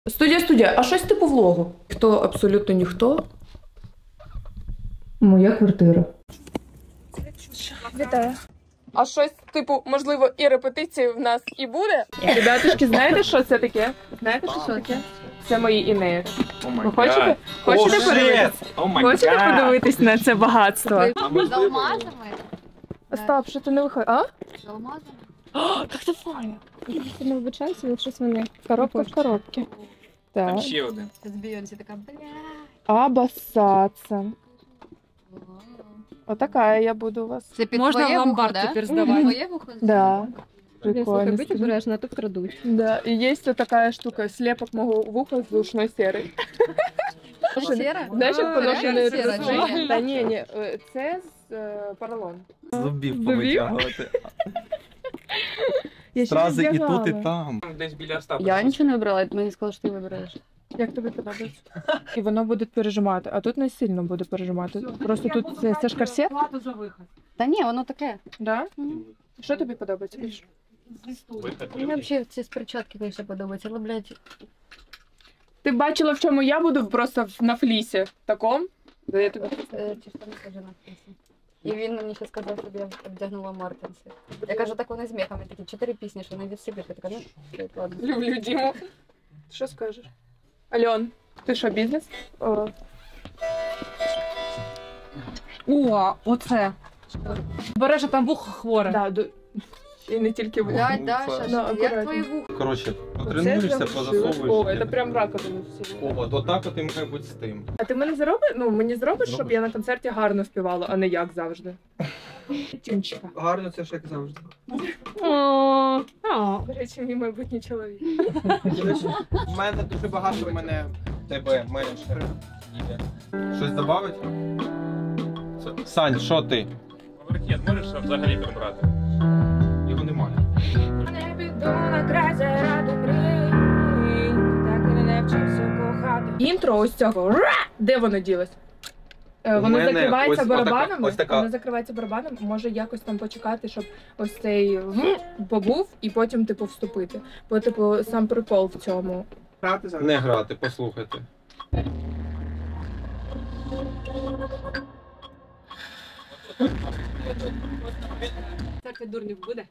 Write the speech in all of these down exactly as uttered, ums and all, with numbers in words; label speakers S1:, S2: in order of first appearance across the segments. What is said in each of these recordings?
S1: Студія, студія, а щось типу влогу? Хто абсолютно ніхто? Моя квартира.
S2: Вітаю.
S1: А щось, типу, можливо, і репетиції в нас і буде? Ребятушки, знаєте, що це таке? Знаєте, що це таке? Це мої інеї. Ви хочете? Хочете
S3: Oh,
S1: подивитись?
S3: oh
S1: Хочете подивитись на це багатство?
S2: З алмазами?
S1: Остап, що ти не виходиш? А?
S2: З алмазами?
S1: О, так це файно.
S2: Я не вибачаюся, але щось вони.
S1: Коробка в коробці. Так.
S3: Ще один.
S2: З Бейонсі така, бля.
S1: Абасаца. Отака я буду у вас.
S2: Це під
S4: Можна
S2: твоє
S4: в ломбард
S2: вухо,
S4: тепер
S2: да?
S4: здавати.
S2: Твоє вухо?
S1: Да.
S4: Слухай,
S1: Прикольно.
S4: будь обережна, а то вкрадуть.
S1: Да, и есть вот такая штука, слепок моего в ухо с ушной серой.
S2: Сера?
S1: Знаєш, як поношене
S2: Сера,
S1: розження?
S2: чи ні?
S1: Та ні, ні, е, це з е, поролон.
S3: Зубів
S1: Зубів?
S3: повитягувати.
S1: Я ще
S3: Стрази
S1: не
S3: і тут, і
S1: вдягала.
S3: там. Десь біля Остапа.
S2: Я нічого не вибрала, мені сказали, що ти вибираєш.
S1: Як тобі подобається? І воно буде пережимати, а тут не сильно буде пережимати. Просто тут це, це ж корсет.
S2: Та ні, воно таке.
S1: Да?
S2: Мгм.
S1: Що тобі подобається більше?
S2: Мені взагалі ці з перчатки, звісно, подобаються, але, блядь,
S1: Ти бачила, в чому я буду просто в- на флісі таком? Да, я тобі...
S2: е, ці штани теж на пісні. І він мені ще сказав, щоб я обдягнула Мартинси. Я кажу, так вони з мехами такі, чотири пісні, що не відсипиш. Я така, ну, окей, ладно.
S1: Люблю Діму. Що скажеш? Альон, ти що, бізнес? О.
S4: О, оце. Береш, а там вухо хворе.
S1: Да, до... І не тільки вухо.
S2: Блядь, Даша,
S1: Ну,
S2: що-
S1: акуратно.
S2: як твої вухо?
S3: Коротше,
S1: Це
S3: потренуєшся,
S1: прям
S3: позасовуєш.
S1: О, це прям раковина всі.
S3: О, от отак от і має бути з тим.
S1: А ти мене зробиш? Ну, мені зробиш, щоб
S3: Зробиш.
S1: я на концерті гарно співала, а не як завжди. Тімчика.
S5: Гарно це ж як завжди.
S4: О,
S1: До речі, мій майбутній чоловік.
S5: У мене дуже багато в мене.
S3: Тебе менше їде. Щось додавить? Сань, що ти?
S6: Поверхет можеш взагалі прибрати?
S3: Його немає.
S1: Не піду на край заради мрій, так і не навчився кохати. Інтро ось цього. Ра! Де воно ділось? Е,
S3: У
S1: Воно
S3: мене
S1: закривається
S3: ось отака-
S1: барабанами.
S3: ось така.
S1: Воно закривається барабаном. Може якось там почекати, щоб ось цей «в» побув і потім типу вступити. Бо типу сам прикол в цьому.
S5: Грати зараз.
S3: Не грати, послухайте.
S4: церкви дурнів буде?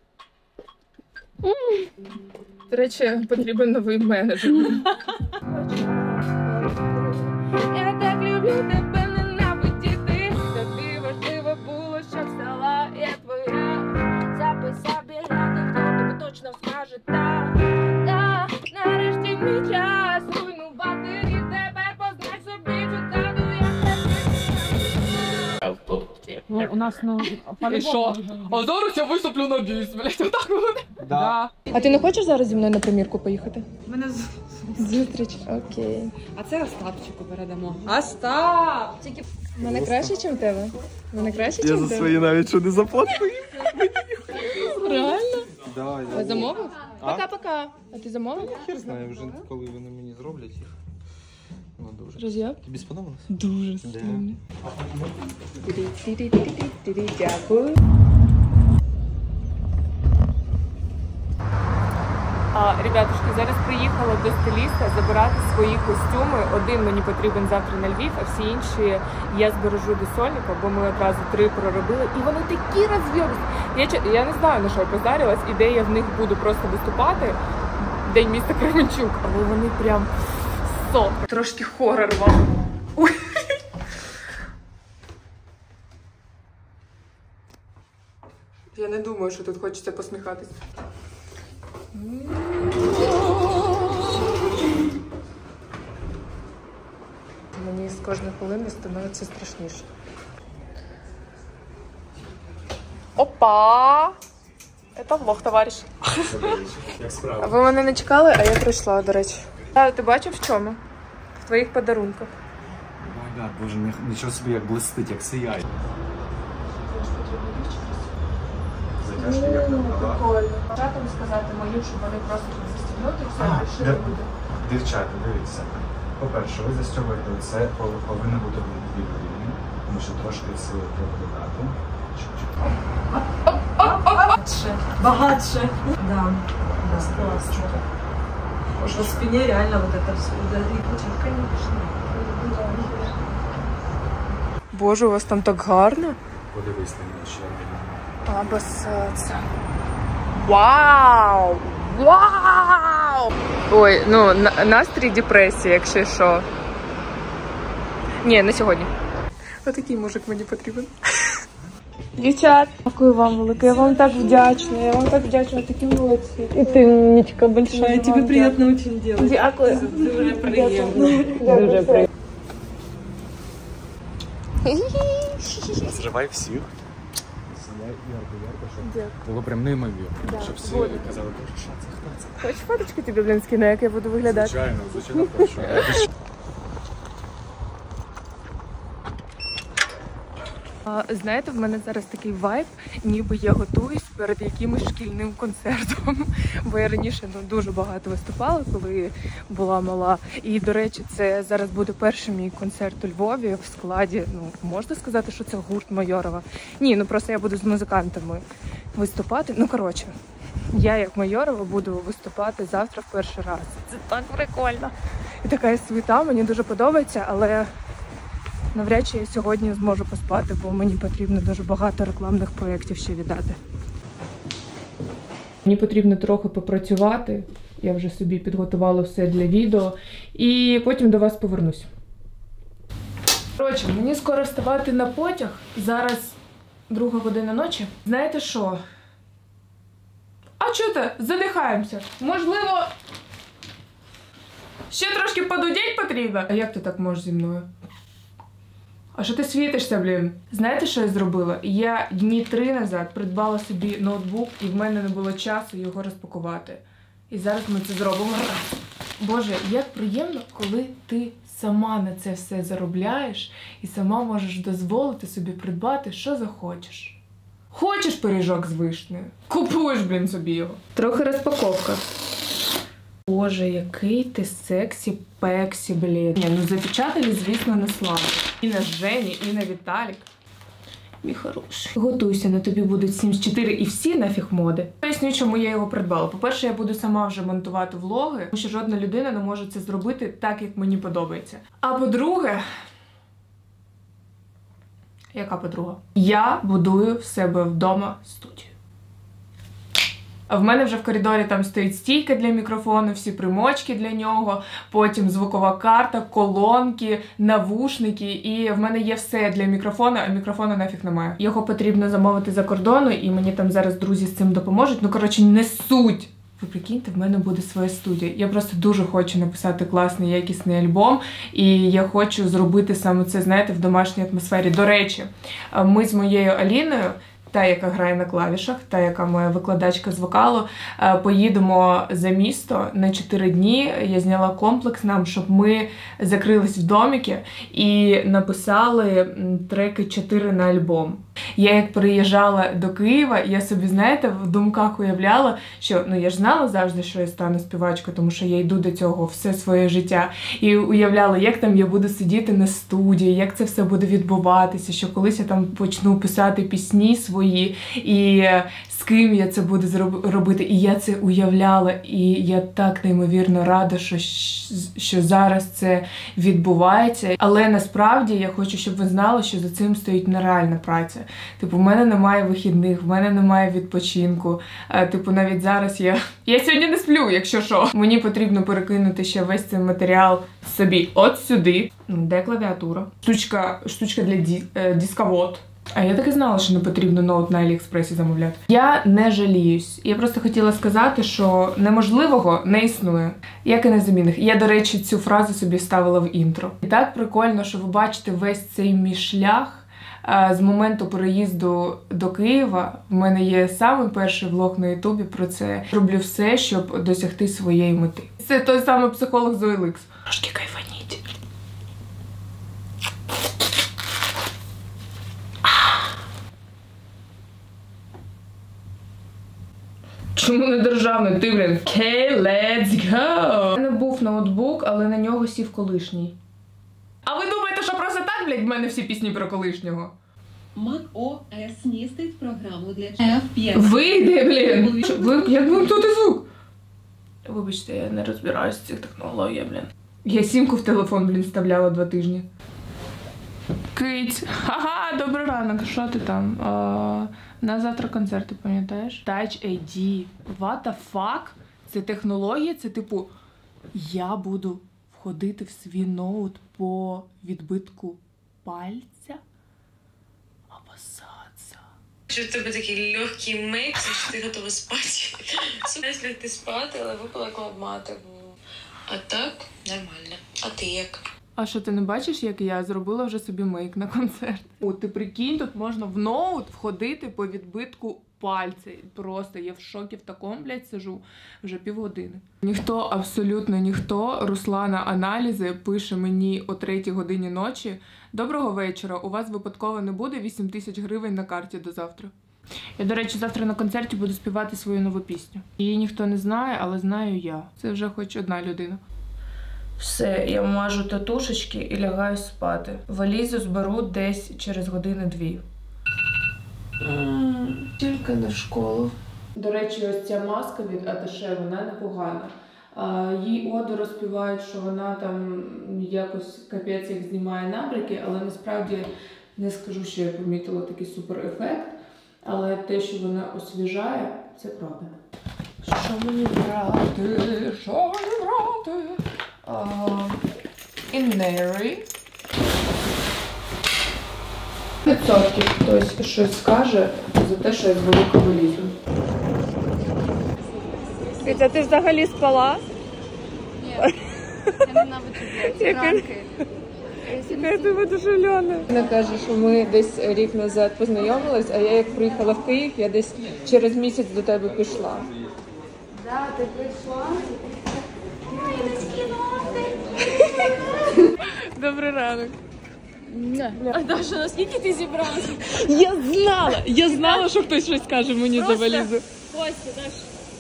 S1: До речі, потрібен новий менеджер. Я так люблю тебе ненавидіти. Тобі важливо було, щоб стала я твоя. Записав біля хто тобі точно скаже так. Та нарешті мій час руйнувати рід тебе, познай собі читану я тебе.
S4: Ну, у нас, ну,
S1: І що? А зараз я виступлю на біс, блядь, отак буде.
S3: Да.
S1: А ти не хочеш зараз зі мною на примірку поїхати?
S4: мене з...
S1: Зустріч, окей.
S4: А це Остапчику передамо. Остап! Тільки
S1: У мене краще, ніж в тебе? У мене краще, ніж в тебе?
S3: навіть що не заплатив.
S1: Реально?
S3: Да,
S1: А замовив?
S3: А?
S1: Пока-пока. А ти замовив?
S3: Хер знає вже, коли вони мені зроблять їх. Ну, дуже.
S1: Друзі?
S3: Тобі сподобалось?
S1: Дуже
S3: Да.
S1: сильно. Дякую. А, ребятушки, зараз приїхала до стиліста забирати свої костюми. Один мені потрібен завтра на Львів, а всі інші я збережу до сольника, бо ми одразу три проробили. І вони такі роз'ємні. Я, че- я не знаю, на що я позарилась, і де я в них буду просто виступати. День міста Кременчук, але вони прям сок. Трошки хорор вам. Ой. Я не думаю, що тут хочеться посміхатися. Мені з кожної хвилини становиться страшніше. Опа! Це влог, товариш. Ви мене не чекали, а я прийшла, до речі. А ти бачив в чому? В твоїх подарунках.
S3: Ой, да, боже, нічого собі як блистить, як сіяє. Затяжки як на
S1: Дівчатам сказати мою, щоб вони просто застігнути, все, більше не буде.
S7: Дівчата, дивіться. По-перше, ви застягуєте це, повинно бути вільно, тому що трошки сили прикладати.
S4: багатше. Багатше. Да.
S7: Клас.
S8: По спине реально вот это все ударит. Конечно.
S1: Боже, у вас там так гарно.
S7: Подивись на мене ще один.
S1: Обоссаться. Вау! Вау! Ой, ну, на- настрій депресія, якщо що. Ні, не сьогодні. Отакий мужик мені потрібен. Дівчат, дякую вам велике, я вам так вдячна, я вам так вдячна, такі молодці. І ти, Нічка, большая.
S8: Тебе приятно очень делать.
S1: Дякую.
S8: Дуже приємно.
S1: Дуже приємно.
S7: Зривай всіх. Зривай ярко-ярко, щоб було прям неймовірно. Щоб всі казали, боже, що це, хто це?
S1: Хочеш фоточку тобі, блін, скину, як я буду виглядати?
S7: Звичайно, звичайно, хочу.
S1: А, знаєте, в мене зараз такий вайб, ніби я готуюсь перед якимось шкільним концертом. Бо я раніше ну, дуже багато виступала, коли була мала. І, до речі, це зараз буде перший мій концерт у Львові в складі, ну, можна сказати, що це гурт Майорова? Ні, ну просто я буду з музикантами виступати. Ну, коротше, я як Майорова буду виступати завтра в перший раз. Це так прикольно. І така світа, мені дуже подобається, але навряд чи я сьогодні зможу поспати, бо мені потрібно дуже багато рекламних проєктів ще віддати. Мені потрібно трохи попрацювати. Я вже собі підготувала все для відео. І потім до вас повернусь. Коротше, мені скоро вставати на потяг. Зараз друга година ночі. Знаєте що? А чого-то задихаємося. Можливо, ще трошки подудіть потрібно? А як ти так можеш зі мною? А що ти світишся, блін? Знаєте, що я зробила? Я дні три назад придбала собі ноутбук, і в мене не було часу його розпакувати. І зараз ми це зробимо. Боже, як приємно, коли ти сама на це все заробляєш і сама можеш дозволити собі придбати, що захочеш. Хочеш пиріжок з вишнею? Купуєш, блін, собі його. Трохи розпаковка. Боже, який ти сексі-пексі, блін. Ні, ну запечатали, звісно, не слава. І на Жені, і на Віталік. Мій хороший. Готуйся, на тобі будуть Сімс чотири і всі нафіг моди. Поясню, чому я його придбала. По-перше, я буду сама вже монтувати влоги, тому що жодна людина не може це зробити так, як мені подобається. А по-друге... Яка подруга? Я будую в себе вдома студію. А в мене вже в коридорі там стоїть стійка для мікрофону, всі примочки для нього, потім звукова карта, колонки, навушники, і в мене є все для мікрофону, а мікрофону нафіг немає. Його потрібно замовити за кордону, і мені там зараз друзі з цим допоможуть. Ну, коротше, не суть. Ви прикиньте, в мене буде своя студія. Я просто дуже хочу написати класний, якісний альбом, і я хочу зробити саме це, знаєте, в домашній атмосфері. До речі, ми з моєю Аліною, та, яка грає на клавішах, та, яка моя викладачка з вокалу, поїдемо за місто на чотири дні. Я зняла комплекс нам, щоб ми закрились в доміки і написали треки чотири на альбом. Я як приїжджала до Києва, я собі, знаєте, в думках уявляла, що, ну, я ж знала завжди, що я стану співачкою, тому що я йду до цього все своє життя. І уявляла, як там я буду сидіти на студії, як це все буде відбуватися, що колись я там почну писати пісні свої, і з ким я це буду робити. І я це уявляла, і я так неймовірно рада, що, що зараз це відбувається. Але насправді я хочу, щоб ви знали, що за цим стоїть нереальна праця. Типу, в мене немає вихідних, в мене немає відпочинку. А, типу, навіть зараз я... Я сьогодні не сплю, якщо що. Мені потрібно перекинути ще весь цей матеріал собі от сюди. Де клавіатура? Штучка, штучка для ді... е, дисковод. А я так і знала, що не потрібно ноут на Аліекспресі замовляти. Я не жаліюсь. Я просто хотіла сказати, що неможливого не існує, як і незамінних. Я, до речі, цю фразу собі вставила в інтро. І так прикольно, що ви бачите весь цей мій шлях. З моменту переїзду до Києва в мене є самий перший влог на Ютубі про це. Роблю все, щоб досягти своєї мети. Це той самий психолог з о ел ікс. Трошки кайфаніть. Чому не державний? Ти, блін. Okay, let's go! У мене був ноутбук, але на нього сів колишній. А ви думаєте, що просто так, блядь, в мене всі пісні про колишнього?
S9: macOS містить програму для еф п'ять.
S1: Вийди, блін! Ви, як вимкнути звук? Вибачте, я не розбираюсь в цих технологіях, блін. Я сімку в телефон, блін, вставляла два тижні. Кить, ага, добрий ранок, що ти там? А, на завтра концерт, ти пам'ятаєш? Touch ай ді. What the fuck? Це технологія, це типу, я буду входити в свій ноут по відбитку пальця? Обосаться.
S8: Що в тебе такий легкий мейк, що ти готова спати. Сумесь лягти спати, але випила кладмати. А так, нормально. А ти як?
S1: А що, ти не бачиш, як я зробила вже собі мейк на концерт? О, ти прикинь, тут можна в ноут входити по відбитку пальця. Просто я в шокі в такому, блядь, сижу вже півгодини. Ніхто, абсолютно ніхто, Руслана Аналізи пише мені о третій годині ночі: доброго вечора, у вас випадково не буде вісім тисяч гривень на карті до завтра. Я, до речі, завтра на концерті буду співати свою нову пісню. Її ніхто не знає, але знаю я. Це вже хоч одна людина. Все, я мажу татушечки і лягаю спати. Валізу зберу десь через години-дві. Тільки на школу. До речі, ось ця маска від Аташе, вона непогана. А, їй оду розпівають, що вона там якось капець як знімає набряки, але насправді не скажу, що я помітила такий супер ефект. Але те, що вона освіжає, це правда. Що мені брати? Що мені брати? Іннері. Відсотків хтось щось скаже за те, що я з великого лізу. Вітя, ти взагалі спала?
S2: Ні, я ненавиджу ці ранки.
S1: Я тебе дуже льона. Вона каже, що ми десь рік назад познайомились, а я як приїхала в Київ, я десь через місяць до тебе пішла.
S2: Да, ти прийшла.
S1: Добрий ранок.
S8: А Даша, наскільки ти зібралася?
S1: Я знала, я знала, що хтось щось скаже мені за валізу.
S8: Костя, Даша.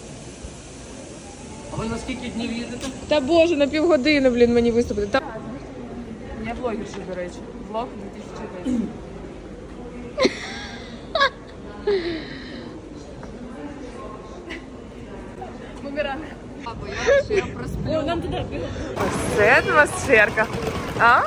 S5: А ви на скільки днів їдете?
S1: Та боже, на півгодини, блін, мені виступити. Та... Я блогерша, до речі. Влог дві тисячі десять.
S8: Бумеранг.
S2: Або я ще просплю.
S8: О, нам туди бігати.
S1: Це атмосферка. А?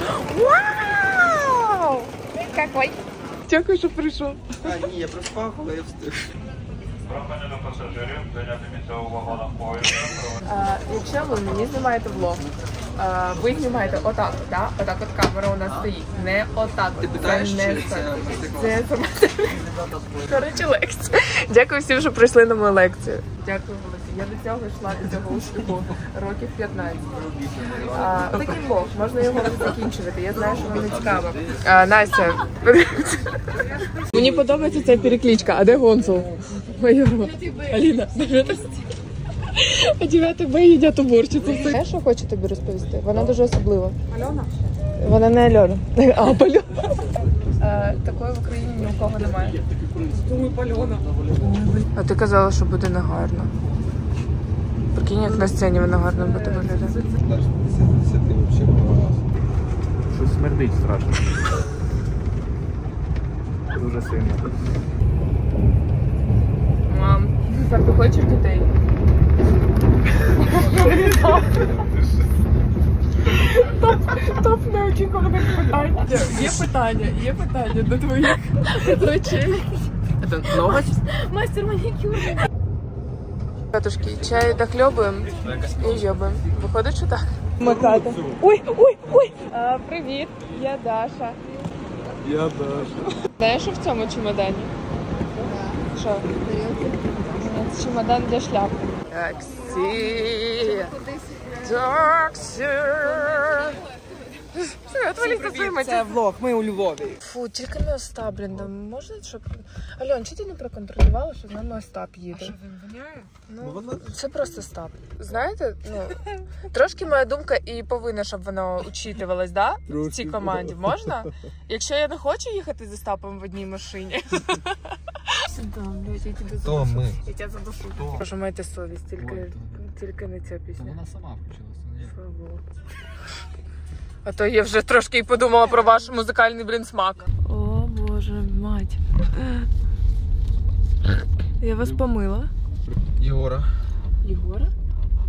S1: Вау! Какой? Дякую, що прийшов.
S3: А, ні, я проспав, але я встиг.
S6: Прохання до пасажирів, зайняти місце у вагонах поїзда.
S1: А, якщо ви мені знімаєте влог, а, ви знімаєте отак, да? Отак от камера у нас стоїть. Не отак.
S3: Ти
S1: Це
S3: питаєш,
S1: не
S3: чи це
S1: це коротше лекція. Дякую всім, що прийшли на мою лекцію. Дякую, Володя. Я до цього йшла до цього успіху років п'ятнадцять. А, такий влог, можна його закінчувати. Я знаю, що вам не цікаво. А, Настя, мені подобається ця перекличка. А де Гонсул? Майорова. Аліна, а дев'ятий Б їдять уборщицю. Знаєш, що хочу тобі розповісти? Вона дуже особлива. Альона? Вона не Альона. А, Пальона. Такої в Україні ні у кого немає. Думаю, Пальона. А ти казала, що буде негарно. Прикинь, як на сцені вона гарно буде виглядати.
S3: Дальше десять ти взагалі помилась.
S6: Щось смердить страшно. Дуже сильно.
S1: Мам, тепер ти хочеш дітей? Топ неочікуваних питань. Є питання, є питання до твоїх речей. Це новость?
S8: Мастер манікюр.
S1: Катушки, чай дохльобуємо і йобуємо. Виходить, що так? Маката. Ой, ой, ой! А, привіт, я Даша.
S3: Я Даша.
S1: Знаєш, що в цьому чемодані? Що? Це чемодан для шляпи. Таксі! Таксі!
S5: Це влог, ми у Львові.
S1: Фу, тільки не Остап, блін, там можна, щоб... Альон, чи ти не проконтролювала, що з нами Остап їде? А що, він воняє? Ну, це просто Остап. Знаєте, ну, трошки моя думка і повинна, щоб воно учитувалось, да? В цій команді. Можна? Якщо я не хочу їхати з Остапом в одній машині.
S3: То ми.
S1: Я тебе задушу. Прошу, майте совість, тільки, тільки не ця пісня.
S3: Вона сама включилася.
S1: Слава Богу. А то я вже трошки і подумала про ваш музикальний, блін, смак. О, боже, мать. Я вас помила.
S3: Єгора.
S1: Єгора?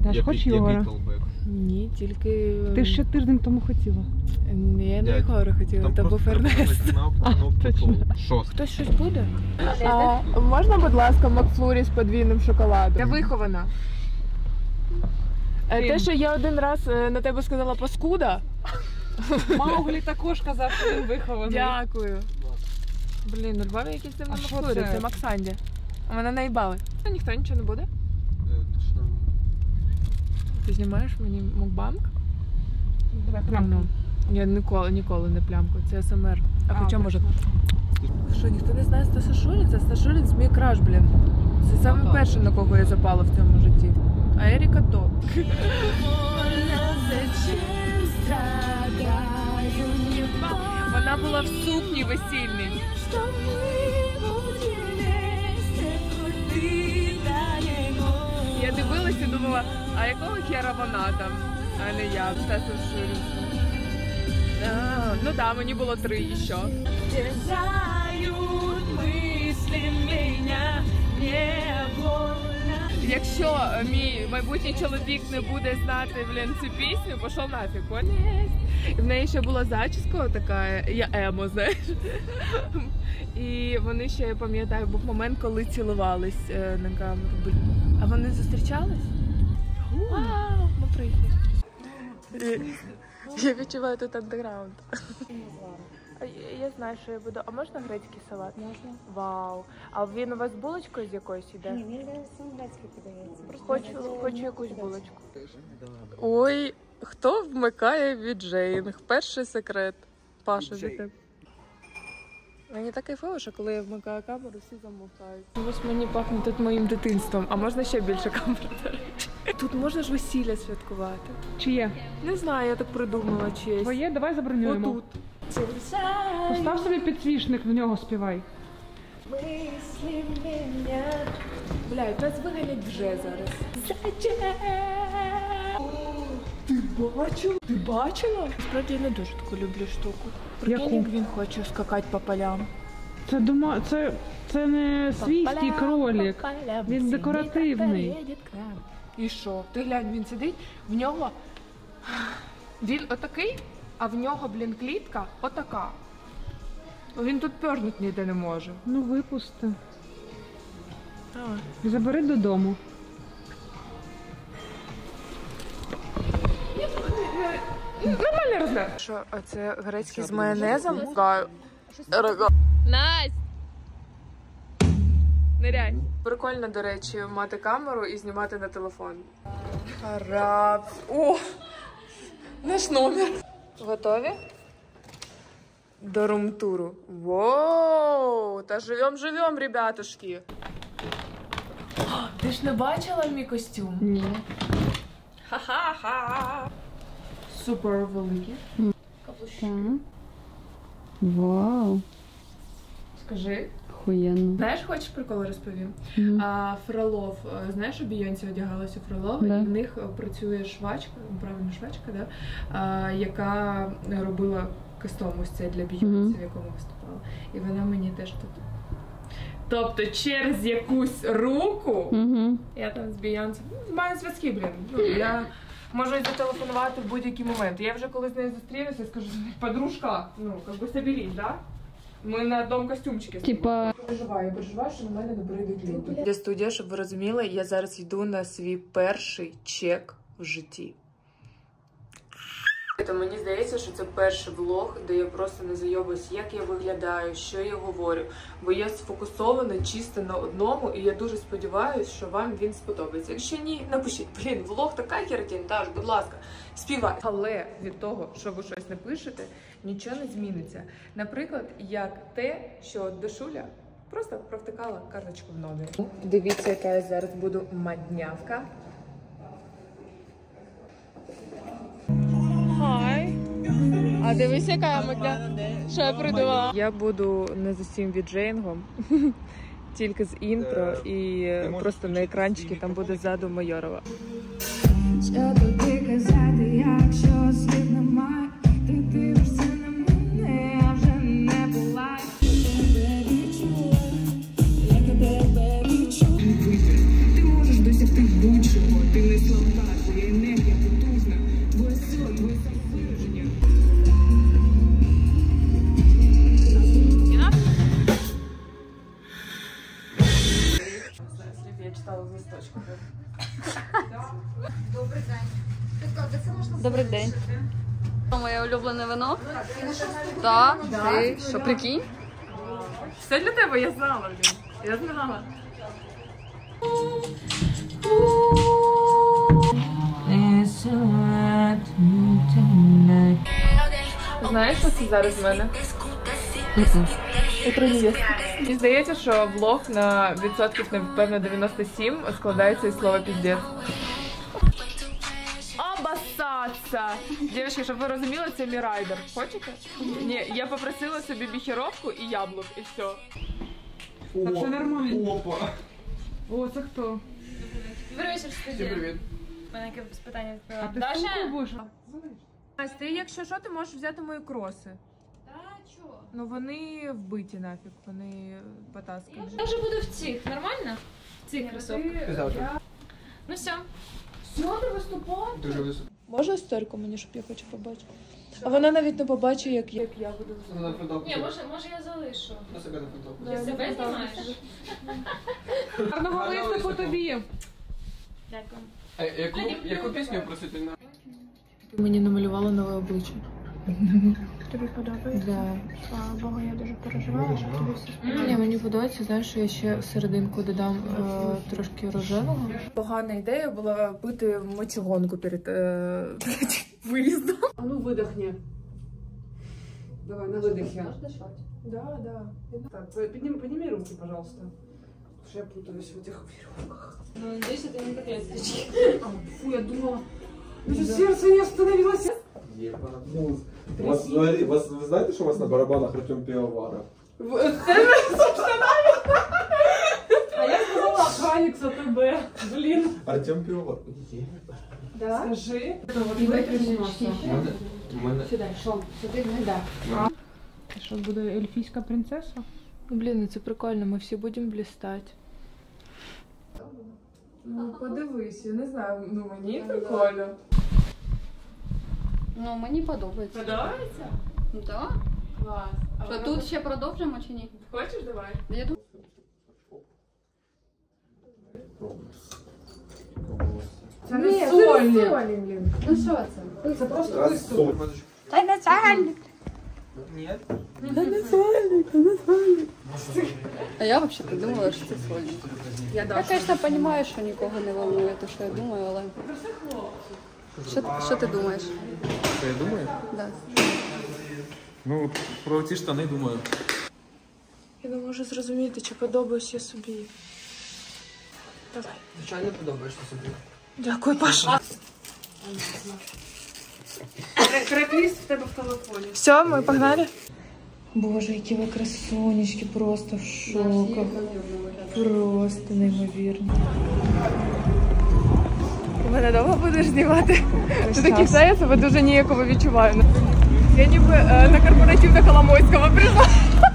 S4: Даш, хоч Єгора?
S1: Ні, тільки...
S4: Ти ще тиждень тому хотіла.
S1: Ні, я не Єгора хотіла, це був Ернест.
S3: Що?
S1: Хтось щось буде? А, можна, будь ласка, Макфлурі з подвійним шоколадом? Я вихована. Е, Те, що я один раз е, на тебе сказала паскуда.
S4: Мауглі також казав, що він вихований.
S1: Дякую. Блін, у Львові якісь дивні
S4: А що
S1: Макфлурі,
S4: це?
S1: це Максанді. А мене наїбали. Та ніхто нічого не буде. Ти знімаєш мені мукбанк?
S4: Давай прямо.
S1: Я ніколи, ніколи не плямку, це ес ем ер. А,
S4: А,
S1: хоча
S4: так.
S1: може... Що, ніхто не знає Стаса Шуліца? Стас Шуліц мій краш, блін. Це саме
S4: так.
S1: перше, на кого я запала в цьому житті. А Еріка то. Вона була в сукні весільній. Я дивилася і думала, а якого хера вона там, а не я, Стасом Шуліцем. А, ну да, мені було три і що. Якщо мій майбутній чоловік не буде знати, блін, цю пісню, пішов нафіг, поняв? І в неї ще була зачіска така, я емо, знаєш. І вони ще, я пам'ятаю, був момент, коли цілувались е, на камеру. Блін. А вони зустрічались? Вау, ми приїхали. Я відчуваю тут андеграунд. А я- Я знаю, що я буду. А можна грецький салат? Можна. Вау. А він у вас з булочкою з якоюсь іде?
S2: Ні, він сам грецький подається.
S1: Хочу, хочу якусь булочку. Ой, хто вмикає віджейнг? Перший секрет. Паша, від тебе. Мені так кайфово, що коли я вмикаю камеру, всі замовкають. Ось мені пахне тут моїм дитинством. А можна ще більше камер, до речі? Тут можна ж весілля святкувати.
S4: Чи є?
S1: Не знаю, я так придумала чиєсь.
S4: Твоє, давай забронюємо.
S1: Отут.
S4: Постав собі підсвічник, в нього співай.
S1: Блядь, нас виганять вже зараз. Ти бачила? Ти бачила? Справді я не дуже таку люблю штуку. Прикинь,
S4: Яку?
S1: як він хоче скакати по полям.
S4: Це дома, це, це не свійський кролик. Він декоративний.
S1: І що? Ти глянь, він сидить, в нього... Він отакий, а в нього, блін, клітка отака. Він тут пёрнуть ніде не може.
S4: Ну випусти.
S1: Давай.
S4: Забери додому.
S1: Нормальний розмір. Що, а це грецький з майонезом? Настя! Ниряй. Прикольно, до речі, мати камеру і знімати на телефон. Араб. О! Наш номер. Готові? До румтуру. Воу! Та живем-живем, ребятушки. Ти ж не бачила мій костюм?
S4: Ні.
S1: Ха-ха-ха! Супер великий.
S2: Так. Вау,
S1: Скажи.
S2: охуєнно.
S1: Знаєш, хочеш прикол розповім?
S2: Мгм.
S1: А, Фролов, а, знаєш, у Бійонсі одягалася у Фролова,
S2: Да.
S1: і в них працює швачка, правильно швачка, да? а, яка робила костюм ось цей для Бійонсі,
S2: Мгм.
S1: в якому виступала. І вона мені теж тут. Тобто через якусь руку
S2: Угу.
S1: я там з Бійонсі, маю зв'язки, блін. Ну, я можу їй зателефонувати в будь-який момент. Я вже коли з нею зустрілася, скажу, подружка, ну, як би соберись, да? Ми на одному костюмчику.
S2: Типа,
S1: Я переживаю, я переживаю, що на мене не прийдуть люди. Я студія, щоб ви розуміли, я зараз йду на свій перший чек в житті. То мені здається, що це перший влог, де я просто не зайобуюсь, як я виглядаю, що я говорю. Бо я сфокусована чисто на одному, і я дуже сподіваюся, що вам він сподобається. Якщо ні, напишіть, блін, влог така херотень, Даш, будь ласка, співай. Але від того, що ви щось напишете, нічого не зміниться. Наприклад, як те, що Дашуля просто провтикала карточку в номер. Дивіться, яка я зараз буду маднявка. Хай. А дивись, яка я модня. Що я придумала? Я буду не з усім віджейнгом, тільки з інтро, і просто на екранчики там буде ззаду Майорова.
S10: Що тобі казати, якщо слів немає, ти дивишся на мене, а вже не була. Тебе відчула, як я тебе відчула. Ти можеш досягти будь-чого, ти не слабка.
S2: Добрий день. Моє улюблене вино? Так. Ти що, прикинь?
S1: Все для тебе, я знала, блін. Я знала. Знаєш, що це зараз в мене? Утро невестки. Мені здається, що влог на відсотків, напевно, дев'яносто сім складається із слова «піздець». Обоссаться! Дівчатки, щоб ви розуміли, це мій райдер. Хочете? Ні, я попросила собі біхіровку і яблук, і все.
S4: Так все нормально.
S3: Опа.
S4: О, це хто?
S11: Добрий вечір, студія.
S3: Привіт.
S11: У мене якесь питання
S4: А
S11: відповіла.
S4: ти
S11: Даша?
S4: скільки будеш?
S1: Настя, ти, якщо що, ти можеш взяти мої кроси.
S11: Та чого?
S1: Ну вони вбиті нафіг, вони потаскані.
S11: Я вже буду в цих, нормально? В цих кросовках. Ну все.
S1: Все, ти виступав?
S3: Дуже високо.
S1: Можна сторіку мені, щоб я хочу побачити? А вона навіть не побачить, як я, як я буду.
S11: Ні, може, може я залишу.
S3: На себе на фото.
S11: Ти себе знімаєш?
S4: Гарного виступу тобі.
S11: Дякую.
S3: А яку, яку пісню просити на?
S1: Ти мені намалювала нове обличчя.
S11: Тобі подобається?
S1: Да.
S11: Слава Богу, я дуже переживала, що тобі все сподобається.
S1: Ні, мені подобається, знаєш, що я ще серединку додам е, трошки рожевого. Погана ідея була пити мочегонку перед, е, перед виїздом.
S5: А ну выдохни. Давай, на выдохе.
S1: Да, да.
S5: Так, подними, подними руки, пожалуйста. Потому что я путаюсь в этих веревках.
S11: Ну, надеюсь, это не котлеточки.
S5: Фу, я думала... У меня сердце не остановилось.
S12: Ну, у вас, взагалі- вас, ви знаєте, що у вас на барабанах Артем Півоваров?
S5: А я сказала охранник с АТБ. Блин.
S12: Артем Півоваров.
S5: Да? Скажи.
S3: У мене...
S2: Сюди, що? Сюди, не да.
S4: Це що, буде ельфійська принцеса?
S1: Ну, блін, ну це прикольно, ми всі будемо блістати. Ну, подивись, я не знаю, ну мені прикольно.
S2: Ну, мені подобається.
S1: Подобається?
S2: Да.
S1: Клас. А
S2: Що, тут ще продовжимо чи ні?
S1: Хочеш, давай?
S2: Я думаю.
S5: Це
S2: Ні,
S5: не
S2: це
S5: сольник.
S2: не сольник, блін. Ну що це?
S5: Це просто виступ.
S2: Та не сольник.
S3: Ні.
S2: А я взагалі думала, що це сольник. Я, звісно, розумію, що нікого не волнує, те, що я думаю, але... Що, що ти думаєш?
S3: Що я думаю?
S2: Да.
S3: Ну, про ці штани думаю.
S1: Я не можу зрозуміти, чи подобаюсь я собі. Давай.
S3: Звичайно, подобаєшся собі.
S1: Дякую, Паша.
S5: Трек-лист в тебе в телефоні.
S1: Все, ми погнали? Боже, які ви красунечки, просто в шоках. Просто неймовірно. Ти мене довго будеш знімати? Ти такий, я себе дуже ніяково відчуваю. Я ніби е, на корпоратив до Коломойського прийшла.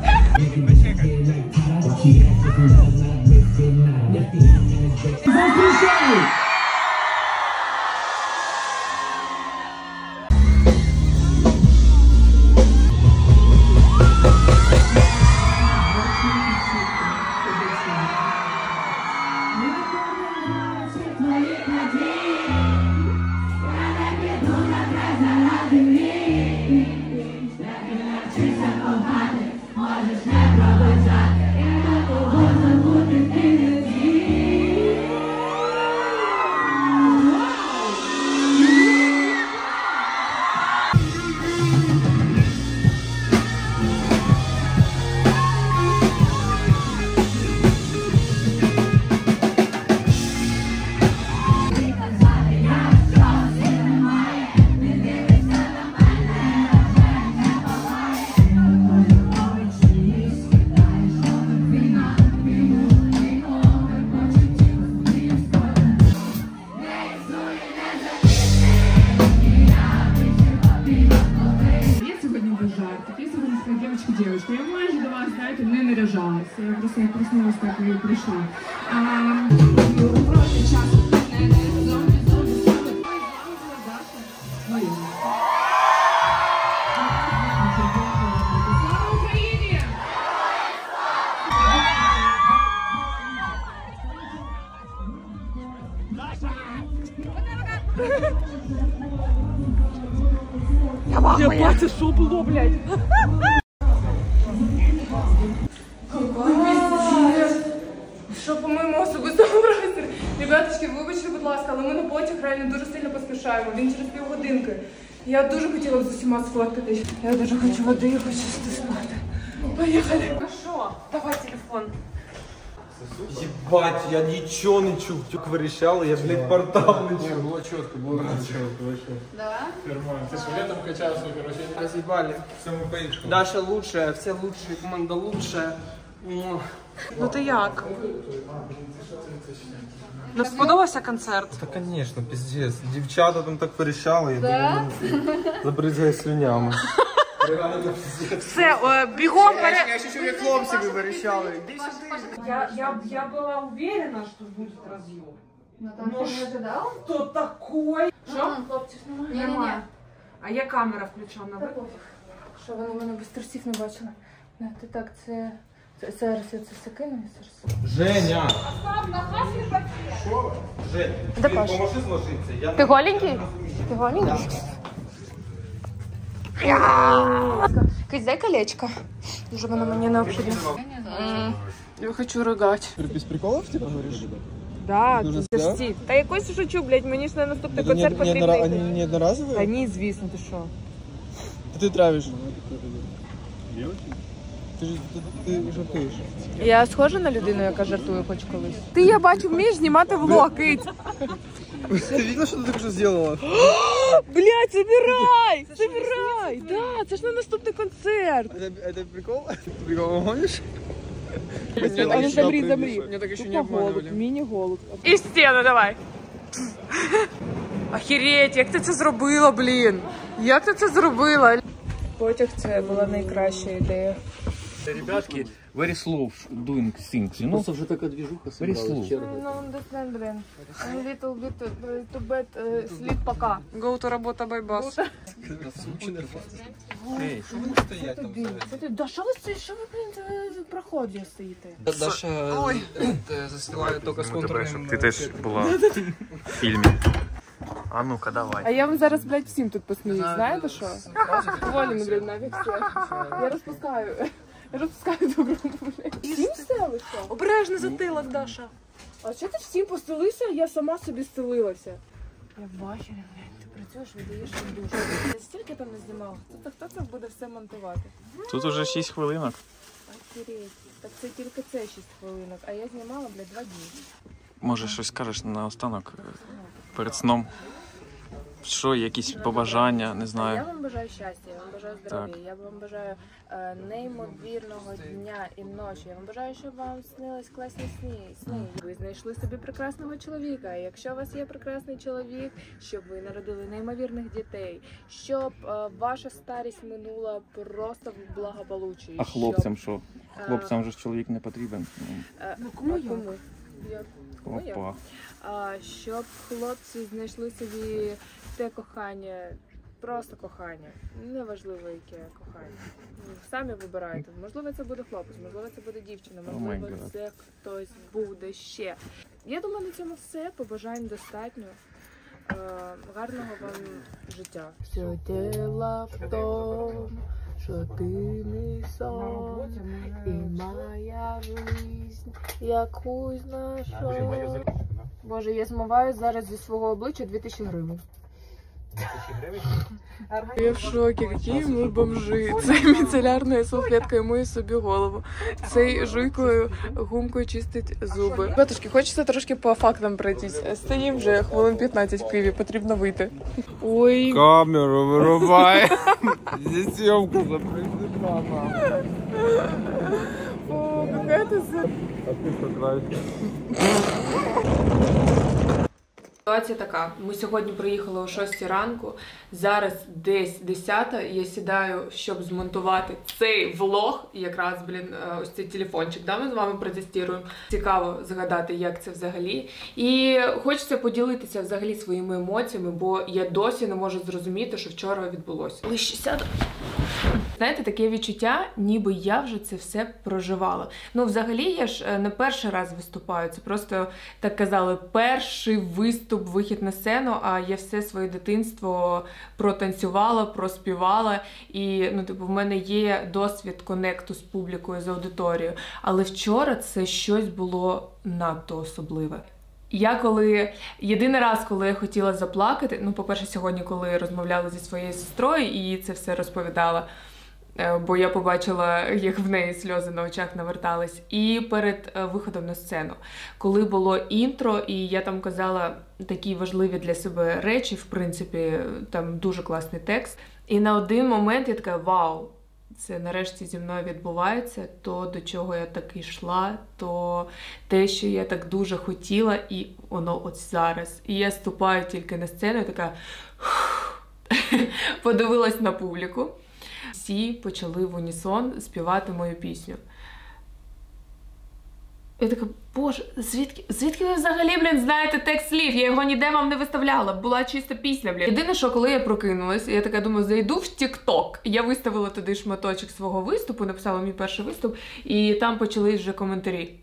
S10: Девочка, я майже до вас, знаєте, не наряжалася. Я просто проснулася, так і прийшла. А, просто час. Слава Україні!
S4: Моє плаття, що було, блядь?
S1: Що по моєму особистому просторі? Ребяточки, вибачте, будь ласка, але ми на потяг реально дуже сильно поспішаємо. Він через півгодинки. Я дуже хотіла б з усіма сфоткатись. Я дуже хочу води і хочу спати. Поїхали. Ну що? Давай телефон.
S3: Ебать, я ничего не чув. Тюк вирішали, я, блядь, портал не чув.
S12: Було чітко, було чітко, вообще.
S2: Да?
S12: Нормально. Ти ж летом качався, короче.
S13: Разъебали.
S3: Все, ми поїхали.
S13: Даша лучшая, все лучшие, команда лучшая.
S5: Ну ти як? Не сподобався концерт?
S3: Та, конечно, пиздец. Дівчата там так вирішали, я думаю, забризгає слюнями.
S5: Все, е, бігом перед...
S13: Я ще чую, як хлопці ви вирішали.
S5: Я, я, я была уверена, что будет разъем.
S2: Ну там ну, не ожидал?
S5: Что такое? Що?
S2: Хлопців немає. Ні-ні-ні.
S5: А є камера включена.
S1: Що вони мене без трусів не бачили? Ти так, це... це- Зараз я це все кину і зараз.
S3: Женя! Що? Жень,
S1: Де
S3: ти
S1: Паша?
S3: поможи зложитися. Я
S1: Ти голенький? Ти голенький? Кись, дай колечко. Дуже воно мені необхідно. М, Я хочу ригати.
S12: Без приколов, типа, говоришь?
S1: Да,
S12: Дуже
S1: ти ж ці. Та якось шучу, блядь, мені ж на наступний концерт потрібно.
S12: Они не одноразовые?
S1: Та ні, звісно, ти що?
S12: Ты травишь. Ти ж ти, ти жартуєш.
S1: Я схожа на людину, яка жартує хоч колись. Ти, я бачу, вмієш знімати влог, Кить.
S12: Ти видела, що ти так що зробила?
S1: Блядь, забирай! Забирай! Да, це ж на наступний концерт.
S12: Это, это прикол? Ты прикол гонишь?
S1: А ну замри, замри.
S12: Меня так еще не обманывали.
S1: Міні-голуб. І стіну давай. Охереть, як ти це зробила, блін? Як ти це зробила? Потяг це була найкраща ідея.
S14: Ребятки, very slow doing things, you know?
S15: Просто вже така движуха
S14: Very slow.
S1: No, understand, блин. A little bit uh, too bad uh, sleep пока.
S5: Go to работа байбас.
S14: Эй,
S3: Що ви стоять там?
S1: Да що ви стоїте? Що ви, блін, в проході стоїте?
S13: Даша застилає тільки з контурним.
S14: Ти теж була в фільмі. А ну-ка, давай.
S1: А я вам зараз, блядь, всім тут посміюсь, знаєте що? Воліно, блядь, нафіг все. Я розпускаю. Я розпускаю ту групу, блядь. Всім стелися?
S5: Обережно затилок, Даша.
S1: А що ти всім постелися? Я сама собі стелилася. Я в бачері, блядь, ти працюєш, видаєш в душу. Я стільки там не знімала. Хто, хто це буде все монтувати?
S14: Тут уже шість хвилинок.
S1: Охереть. Так це тільки це шість хвилинок, а я знімала, блядь, два дні.
S14: Може, щось скажеш наостанок перед сном? Що, якісь побажання, не
S1: Я
S14: знаю.
S1: вам бажаю щастя, я вам бажаю здоров'я, я вам бажаю е, неймовірного дня і ночі. Я вам бажаю, щоб вам снились класні сни. сни. Ви знайшли собі прекрасного чоловіка. І якщо у вас є прекрасний чоловік, щоб ви народили неймовірних дітей, щоб е, ваша старість минула просто в благополуччі.
S14: А хлопцям що? Хлопцям же ж чоловік не потрібен.
S1: Е, ну, кому я? Кому? Я? Кому я?
S14: Опа.
S1: А, щоб хлопці знайшли собі те кохання, просто кохання, неважливо яке кохання. Самі вибирайте. Можливо, це буде хлопець, можливо, це буде дівчина, можливо,
S14: Oh my
S1: це хтось буде ще. Я думаю, на цьому все. Побажань достатньо. Е, гарного вам життя. Все діло в тому, що ти мій сон, і моя жизнь якусь знайшов. Боже, я змиваю зараз зі свого обличчя дві тисячі гривень. Я в шокі, які ми бомжи. Цей міцелярною салфеткою миє собі голову. Цей жуйкою гумкою чистить зуби. Батушки, хочеться трошки по фактам пройтись. Стоїм вже хвилин п'ятнадцять в Києві, потрібно вийти. Ой.
S3: Камеру вирубай. Здесь съемка запрещена.
S1: О, какая ты за...
S3: А ти покрасив.
S1: Ситуація така. Ми сьогодні приїхали о шостій ранку. Зараз десь десята. Я сідаю, щоб змонтувати цей влог. Якраз, блін, ось цей телефончик. Да, ми з вами протестуємо. Цікаво згадати, як це взагалі. І хочеться поділитися взагалі своїми емоціями, бо я досі не можу зрозуміти, що вчора відбулося. Ближче сяду. знаєте, таке відчуття, ніби я вже це все проживала. Ну, взагалі, я ж не перший раз виступаю, це просто, так казали, перший виступ, вихід на сцену, а я все своє дитинство протанцювала, проспівала, і, ну, типу, в мене є досвід конекту з публікою, з аудиторією, але вчора це щось було надто особливе. Я коли, єдиний раз, коли я хотіла заплакати, ну, по-перше, сьогодні, коли розмовляла зі своєю сестрою і це все розповідала, бо я побачила, як в неї сльози на очах навертались, і перед виходом на сцену, коли було інтро, і я там казала такі важливі для себе речі, в принципі, там дуже класний текст, і на один момент я така, вау, це нарешті зі мною відбувається, то, до чого я так йшла, то те, що я так дуже хотіла, і воно от зараз. І я ступаю тільки на сцену, і така подивилась на публіку. Всі почали в унісон співати мою пісню. Я така, боже, звідки, звідки ви взагалі, блін, знаєте текст слів? Я його ніде вам не виставляла, була чиста пісня, блін. Єдине, що коли я прокинулась, я така думаю, зайду в TikTok. Я виставила туди шматочок свого виступу, написала мій перший виступ, і там почались вже коментарі.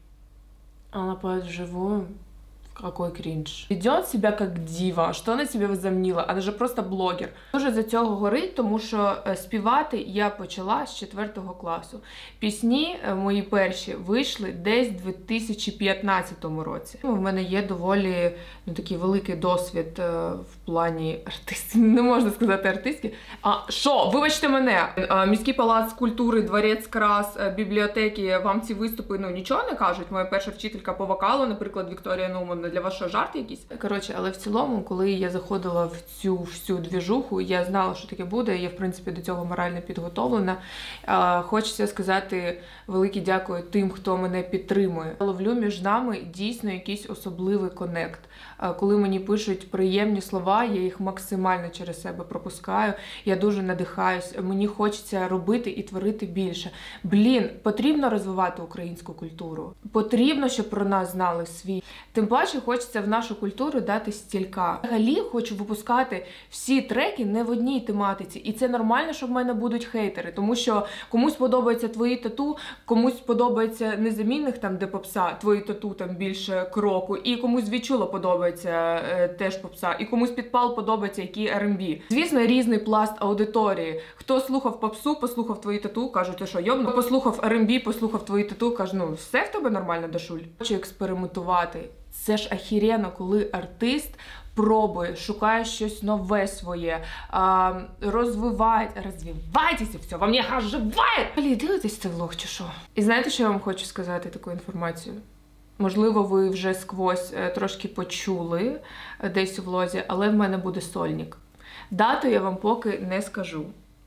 S1: Она поет вживую. Какой кринж. Ведет себя как дива. Що на себе возомнила? Вона же просто блогер. Дуже за цього горить, тому що співати я почала з четвертого класу. Пісні мої перші вийшли десь в дві тисячі п'ятнадцятому році. У мене є доволі, ну, такий великий досвід в плані артистів. Не можна сказати артистський. А що? Вибачте мене. Міський палац культури, дворець крас, бібліотеки. Вам ці виступи, ну, нічого не кажуть? Моя перша вчителька по вокалу, наприклад, Вікторія Нуман, для вас що, жарти якісь? Коротше, але в цілому, коли я заходила в цю всю двіжуху, я знала, що таке буде, я, в принципі, до цього морально підготовлена. Хочеться сказати велике дякую тим, хто мене підтримує. Ловлю між нами дійсно якийсь особливий конект. Коли мені пишуть приємні слова, я їх максимально через себе пропускаю, я дуже надихаюсь, мені хочеться робити і творити більше. Блін, потрібно розвивати українську культуру. Потрібно, щоб про нас знали світ. Тим паче, хочеться в нашу культуру дати стілька. Взагалі, хочу випускати всі треки не в одній тематиці. І це нормально, що в мене будуть хейтери. Тому що комусь подобається твої тату, комусь подобається незамінних, там, де попса, твої тату там більше кроку. І комусь відчула подобається е, теж попса. І комусь підпал подобається, який ар ем бі. Звісно, різний пласт аудиторії. Хто слухав попсу, послухав твої тату, кажуть, ти що, йобну? Послухав ар ем бі, послухав твої тату, кажуть, ну, все в тебе нормально, Дашуль? Хочу експериментувати. Це ж ахірено, коли артист пробує, шукає щось нове своє, а, розвиває, розвивайтеся, все, вам не оживає! Алі, дивитесь цей влог чи що? І знаєте, що я вам хочу сказати, таку інформацію? Можливо, ви вже сквозь трошки почули десь у влозі, але в мене буде сольник. Дату я вам поки не скажу.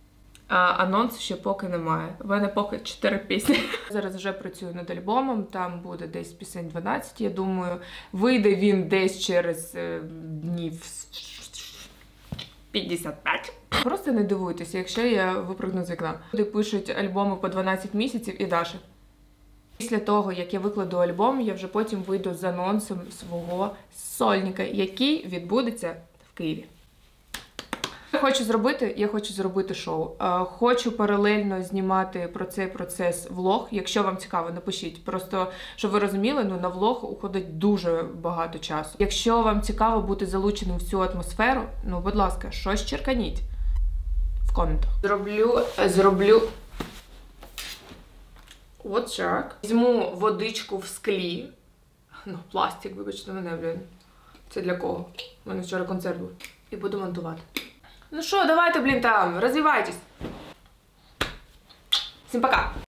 S1: А анонсу ще поки немає. У мене поки чотири пісні. Зараз вже працюю над альбомом, там буде десь пісень дванадцять, я думаю. Вийде він десь через е, днів п'ятдесят п'ять. Просто не дивуйтеся, якщо я випрыгну з вікна. Люди пишуть альбоми по дванадцять місяців і Даша. Після того, як я викладу альбом, я вже потім вийду з анонсом свого сольника, який відбудеться в Києві. Я хочу зробити, я хочу зробити шоу. Хочу паралельно знімати про цей процес влог. Якщо вам цікаво, напишіть. Просто, щоб ви розуміли, ну, на влог уходить дуже багато часу. Якщо вам цікаво бути залученим в цю атмосферу, ну, будь ласка, щось черканіть в коментах. Зроблю, зроблю... От так. Візьму водичку в склі. Ну, пластик, вибачте мене, блін. Це для кого? У мене вчора концерт був. І буду монтувати. Ну що, давайте, блін, там, розвивайтесь. Всім пока!